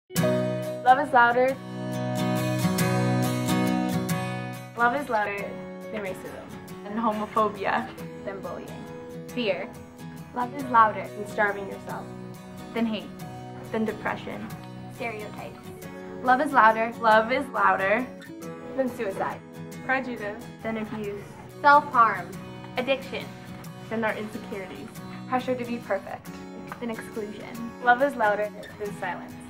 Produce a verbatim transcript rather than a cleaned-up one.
Love is louder. Love is louder than racism and homophobia, than bullying. Fear. Love is louder Than starving yourself. than hate. Than depression. Stereotypes. Love is louder Love is louder than suicide. Prejudice. than abuse. Self-harm. Addiction. Than our insecurities. Pressure to be perfect. Than exclusion. Love is louder than silence.